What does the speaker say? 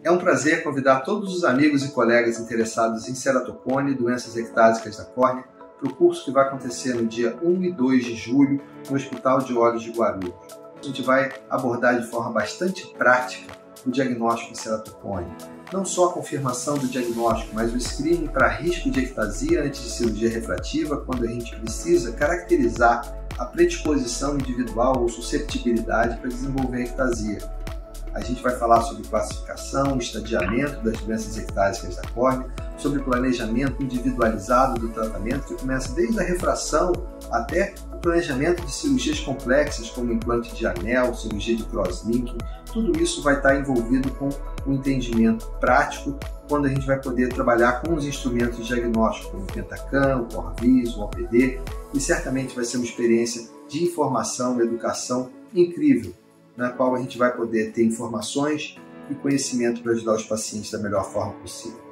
É um prazer convidar todos os amigos e colegas interessados em ceratocone e doenças ectásicas da córnea para o curso que vai acontecer no dia 1 e 2 de julho no Hospital de Olhos de Guarulhos. A gente vai abordar de forma bastante prática o diagnóstico de ceratocone. Não só a confirmação do diagnóstico, mas o screening para risco de ectasia antes de cirurgia refrativa, quando a gente precisa caracterizar a predisposição individual ou susceptibilidade para desenvolver ectasia. A gente vai falar sobre classificação, estadiamento das doenças ectásicas da córnea, sobre planejamento individualizado do tratamento, que começa desde a refração até o planejamento de cirurgias complexas, como implante de anel, cirurgia de crosslinking. Tudo isso vai estar envolvido com um entendimento prático, quando a gente vai poder trabalhar com os instrumentos de diagnóstico, como o Pentacam, o Corvis, o OPD, e certamente vai ser uma experiência de informação e educação incrível, na qual a gente vai poder ter informações e conhecimento para ajudar os pacientes da melhor forma possível.